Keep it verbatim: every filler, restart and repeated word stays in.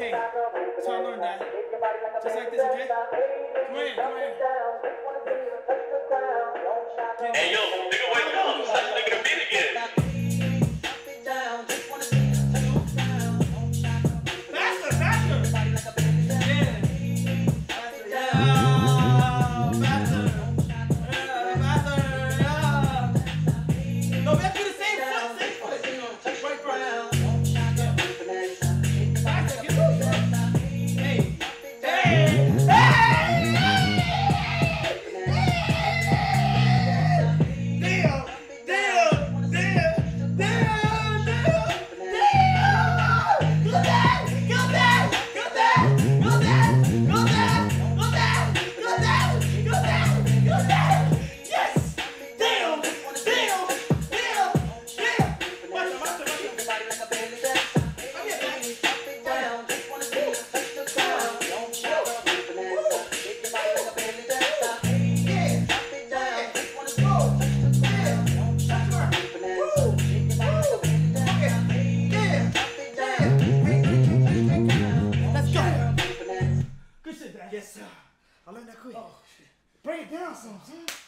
okay. So I learned that. Just like this, okay? Come in, come in. Hey yo, nigga, wake up. Such a nigga to beat again. Faster, faster. Yeah. Faster, yeah. Faster. Yeah, faster, yeah. No, we have to do the same foot, same foot. Right, right. Faster, get loose. Hey. Hey. Hey. Damn. Damn. Damn. Damn. Damn. Damn. Go down. Go down. Go down. Go down. Go down. Go down. Go down. Go down. Go down. Yes. Damn. Damn. Damn. Damn. Watch it, watch it, watch it. Come here, back. Let's go. Good shit, Dad. Yes, sir. I learned that quick. Oh, shit. Break it down some, son.